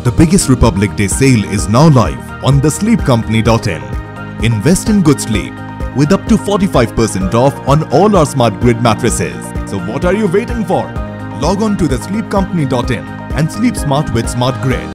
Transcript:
The biggest Republic Day sale is now live on thesleepcompany.in. Invest in good sleep with up to 45% off on all our SmartGRID mattresses. So what are you waiting for? Log on to thesleepcompany.in and sleep smart with SmartGRID.